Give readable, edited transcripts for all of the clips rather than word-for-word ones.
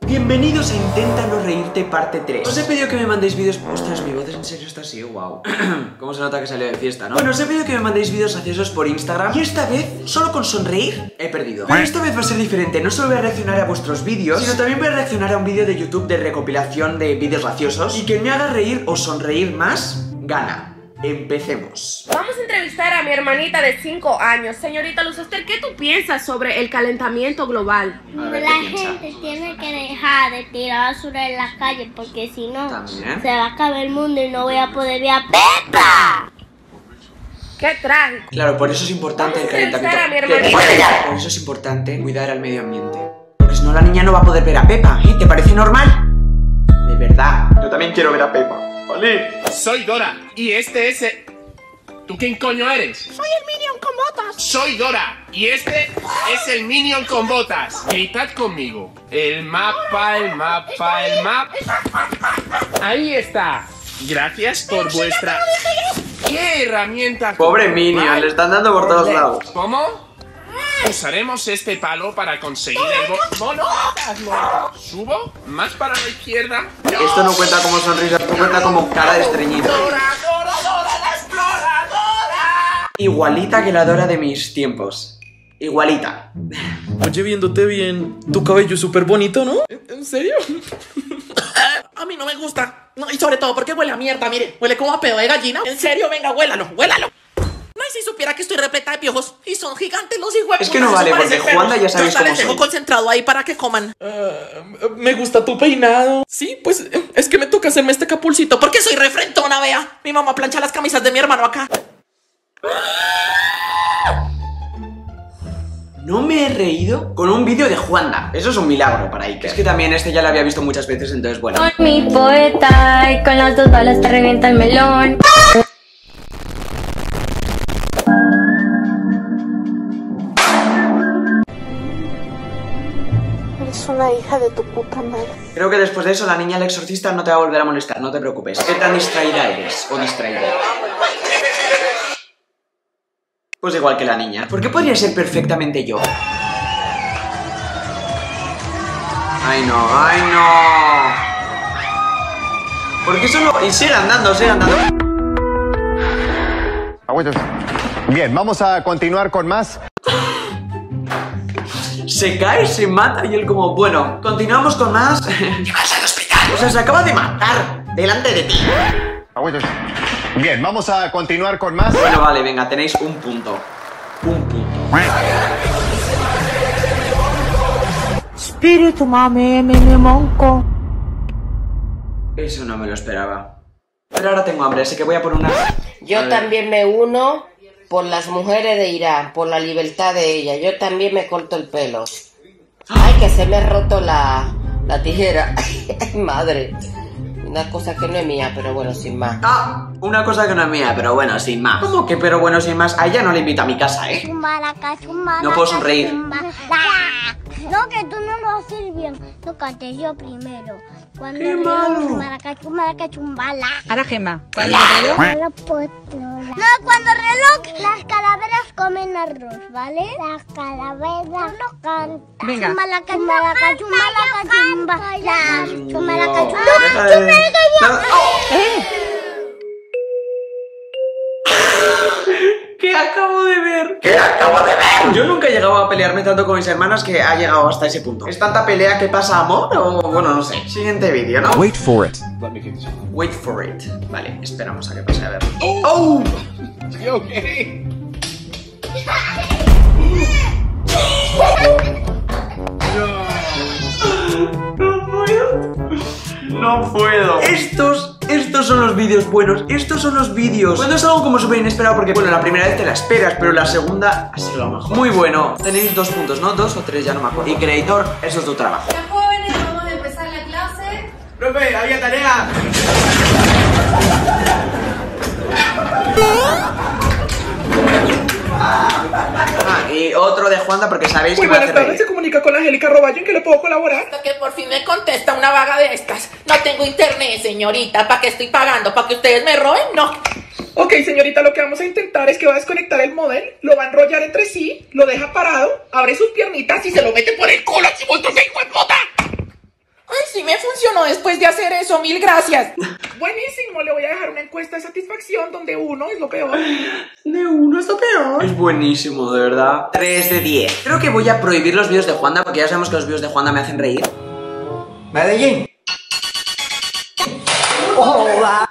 Bienvenidos a Intenta no reírte parte 3. Os he pedido que me mandéis vídeos... Ostras, mi voz en serio está así, wow. ¿Cómo se nota que salió de fiesta, no? Bueno, os he pedido que me mandéis vídeos graciosos por Instagram. Y esta vez, solo con sonreír, he perdido. Pero esta vez va a ser diferente. No solo voy a reaccionar a vuestros vídeos, sino también voy a reaccionar a un vídeo de YouTube de recopilación de vídeos graciosos. Y quien me haga reír o sonreír más, gana. Empecemos. Vamos a entrevistar a mi hermanita de 5 años. Señorita Luz Ester, ¿qué tú piensas sobre el calentamiento global? La gente tiene que dejar de tirar basura en las calles porque si no ¿También? se va a acabar el mundo y no voy a poder ver a Pepa. ¡Qué trágico! Claro, por eso es importante el Vamos a entrevistar calentamiento. a mi hermanita. Por eso es importante cuidar al medio ambiente. Porque si no, la niña no va a poder ver a Pepa. ¿Eh? ¿Te parece normal? De verdad. Yo también quiero ver a Pepa. ¿Vale? Soy Dora y este es el... ¿Tú quién coño eres? Soy el Minion con botas. Soy Dora y este es el Minion con botas. Gritad conmigo. El mapa, el mapa, el mapa. Ahí está. Gracias por vuestra... ¿Qué herramienta? Pobre Minion, le están dando por todos lados. ¿Cómo? Usaremos este palo para conseguir el mono. Subo, más para la izquierda. Esto no cuenta como sonrisa, esto cuenta como cara de estreñido. Dora, Dora, Dora, la exploradora. Igualita que la Dora de mis tiempos. Igualita. Oye, viéndote bien, tu cabello es súper bonito, ¿no? ¿En serio? A mí no me gusta. No, y sobre todo porque huele a mierda, mire. Huele como a pedo de gallina. En serio, venga, huélalo, huélalo. No, y si supiera que estoy repleta de piojos. Y son gigantes los hijos. Es que no vale, porque Juanda ya sabéis cómo les dejo soy. concentrado ahí para que coman. Me gusta tu peinado. Sí, pues es que me toca hacerme este capulcito. Porque soy refrentona, vea. Mi mamá plancha las camisas de mi hermano acá. No me he reído con un vídeo de Juanda. Eso es un milagro para Iker. Es que también este ya lo había visto muchas veces, entonces bueno. Con mi poeta y con las 2 balas te revienta el melón. Eres una hija de tu puta madre. Creo que después de eso la niña del exorcista no te va a volver a molestar, no te preocupes. ¿Qué tan distraída eres? O distraída. Pues igual que la niña. ¿Por qué podría ser perfectamente yo? ¡Ay no! ¡Ay no! ¿Por qué solo...? Y sigue andando, sigue andando. Bien, vamos a continuar con más. Se cae, se mata y él como... Bueno, continuamos con más... ¡Llevas al hospital! O sea, se acaba de matar delante de ti. Bien, vamos a continuar con más. Bueno, vale, venga, tenéis un punto. Un punto. Espíritu, mami, mi monco. Eso no me lo esperaba. Pero ahora tengo hambre, así que voy a por una... Yo también me uno por las mujeres de Irán, por la libertad de ellas. Yo también me corto el pelo. Ay, que se me ha roto la tijera. Ay, madre. Una cosa que no es mía, pero bueno, sin más. Ah, una cosa que no es mía, pero bueno, sin más. ¿Cómo que pero bueno, sin más? A ella no le invito a mi casa, ¿eh? No puedo sonreír. No, que tú no lo haces bien. Tócate yo primero. Cuando ¡Qué malo! Ahora, Gemma. No, cuando reloj, las calaveras comen arroz, ¿vale? Las calaveras no cantan. Venga. Chumalaca, chumalaca, chumalaca, chumalaca, ¿Qué acabo de ver? ¿Qué acabo de ver? Yo nunca he llegado a pelearme tanto con mis hermanas que ha llegado hasta ese punto. ¿Es tanta pelea que pasa amor o...? Bueno, no sé. Siguiente vídeo, ¿no? Wait for it. Wait for it. Vale, esperamos a que pase a ver. ¡Oh! No puedo. Estos son los vídeos buenos. Estos son los vídeos. Cuando es algo como súper inesperado, porque bueno, la primera vez te la esperas, pero la segunda ha sido lo mejor. Muy bueno. Tenéis 2 puntos, ¿no? 2 o 3, ya no me acuerdo. Y creador, eso es tu trabajo. Ya jóvenes, vamos a empezar la clase. ¡Profe, había tarea! Y otro de Juanda porque sabéis que me hace reír. Se comunica con Angélica Roballo, ¿en qué le puedo colaborar? Hasta que por fin me contesta una vaga de estas. No tengo internet, señorita. ¿Para qué estoy pagando? ¿Para que ustedes me roben? No. Ok, señorita, lo que vamos a intentar es que va a desconectar el modem, lo va a enrollar entre sí, lo deja parado, abre sus piernitas y se lo mete por el culo, chivotos de hijo de puta. me funcionó después de hacer eso, mil gracias. Buenísimo, le voy a dejar una encuesta de satisfacción donde 1 es lo peor. De 1 es lo peor. Es buenísimo, de verdad. 3 de 10. Creo que voy a prohibir los vídeos de Juanda porque ya sabemos que los vídeos de Juanda me hacen reír. Medellín. ¡Hola!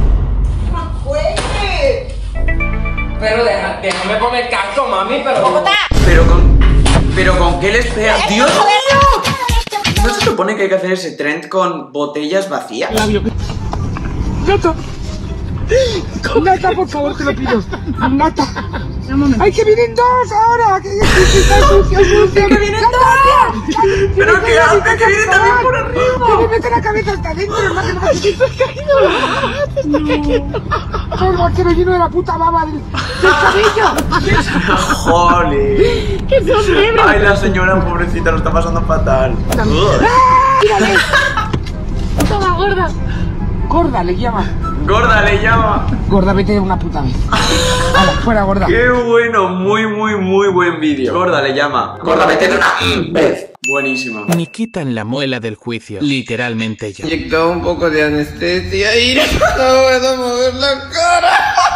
Pero déjame poner casco, mami, pero... Pero con qué les pega. ¡Dios mío! ¿No se supone que hay que hacer ese trend con botellas vacías? Nata, Nata, por favor, te lo pido. Nata. ¡Ay, que vienen 2 ahora! ¡Que vienen 2! ¡Pero qué hace! ¡Que viene también por arriba! ¡Que me mete la cabeza hasta adentro, hermano! ¡Que se te ha caído! ¡No! ¡El vaquero lleno de la puta baba del cabello! ¡Jole! ¡Qué sombrero! ¡Ay, la señora pobrecita lo está pasando fatal! ¡Mírale! ¡Toma, gorda! Gorda le llama. Gorda le llama. Gorda, vete de una puta vez. Vamos, fuera, gorda. Qué bueno, muy buen vídeo. Gorda le llama. Gorda, vete de una vez. Buenísimo. Ni quitan la muela del juicio, literalmente yo. Inyectaba un poco de anestesia y no puedo mover la cara.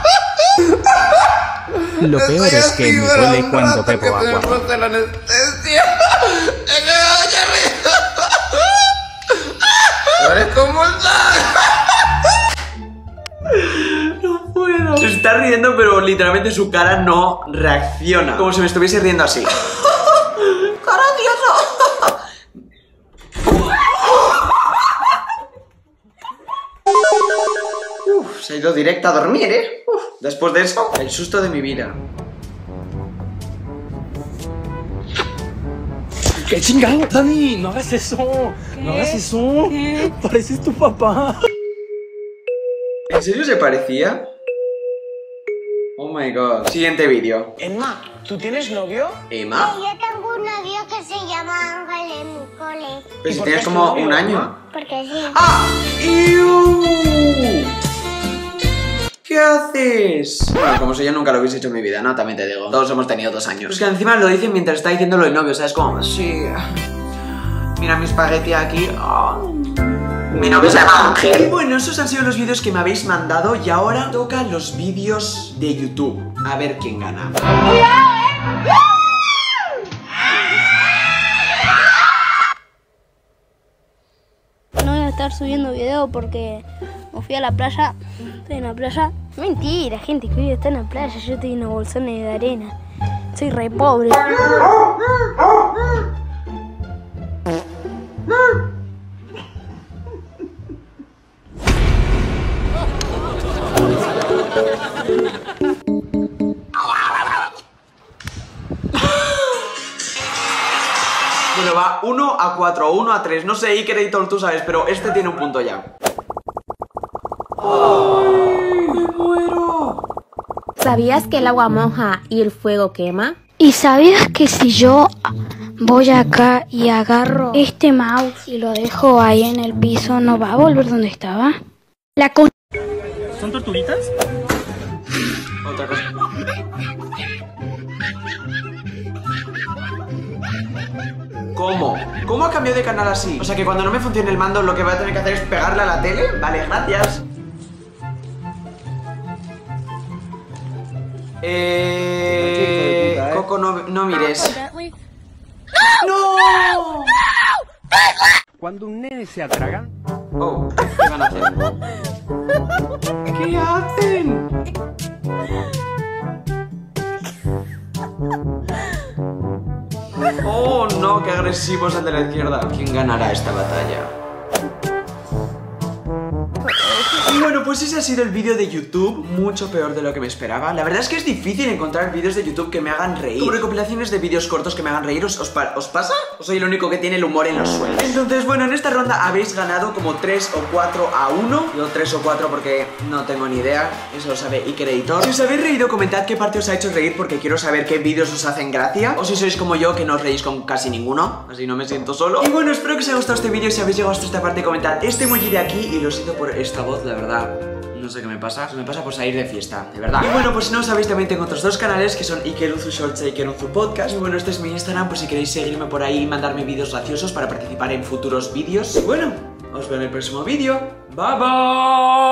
Lo peor es que me duele cuando bebo agua. La anestesia. Parezco muerta. No puedo. Se está riendo, pero literalmente su cara no reacciona. Como si me estuviese riendo así. ¡Gracioso! Se ha ido directa a dormir, ¿eh? Después de eso, el susto de mi vida. ¡Qué chingado! Dani, no hagas eso. ¿Qué? No hagas eso. ¿Qué? Pareces tu papá. ¿En serio se parecía? Oh my god. Siguiente vídeo. Emma, ¿tú tienes novio? ¿Emma? Sí, yo tengo un novio que se llama Ángel en mi cole. Pero si tienes como un año. Porque sí. ¡Ah! ¡Iu! ¿Qué haces? Bueno, como si yo nunca lo hubiese hecho en mi vida, ¿no? También te digo. Todos hemos tenido 2 años. Es que encima lo dicen mientras está diciéndolo el novio, ¿sabes? Como, sí. Mira mi espagueti aquí. Oh. Mi novio se llama Ángel. Y bueno, esos han sido los vídeos que me habéis mandado. Y ahora tocan los vídeos de YouTube. A ver quién gana. No voy a estar subiendo video porque me fui a la playa. Estoy en la playa. Mentira, gente, que hoy está en la playa. Yo estoy en unos bolsones de arena. Soy re pobre. Bueno, va 1 a 4, 1 a 3. No sé, Iker Editor, tú sabes, pero este tiene un punto ya. ¡Ay, me muero! ¿Sabías que el agua moja y el fuego quema? ¿Y sabías que si yo voy acá y agarro este mouse y lo dejo ahí en el piso, no va a volver donde estaba? ¿Son torturitas? Otra cosa. ¿Cómo? ¿Cómo ha cambiado de canal así? O sea que cuando no me funcione el mando lo que voy a tener que hacer es pegarle a la tele. Vale, gracias. Coco, no mires. ¡No! Cuando un nene se atragan. Oh, ¿qué van a hacer? ¿Qué hacen? Oh no, qué agresivo es el de la izquierda. ¿Quién ganará esta batalla? Y bueno, pues ese ha sido el vídeo de YouTube, mucho peor de lo que me esperaba. La verdad es que es difícil encontrar vídeos de YouTube que me hagan reír. Como recopilaciones de vídeos cortos que me hagan reír, ¿os pasa? ¿O soy el único que tiene el humor en los suelos? Entonces, bueno, en esta ronda habéis ganado como 3 o 4 a 1. Yo 3 o 4 porque no tengo ni idea. Eso lo sabe Iker Editor. Si os habéis reído, comentad qué parte os ha hecho reír porque quiero saber qué vídeos os hacen gracia. O si sois como yo, que no os reís con casi ninguno. Así no me siento solo. Y bueno, espero que os haya gustado este vídeo. Si habéis llegado hasta esta parte, comentad este emoji de aquí. Y lo siento por esta voz, la verdad. no sé qué me pasa. Se me pasa por salir de fiesta, de verdad. Y bueno, pues si no sabéis, también tengo otros dos canales que son Ikeruzu Shorts y Ikeruzu Podcast. Y bueno, este es mi Instagram, pues si queréis seguirme por ahí y mandarme vídeos graciosos para participar en futuros vídeos. Y bueno, os veo en el próximo vídeo. Bye bye.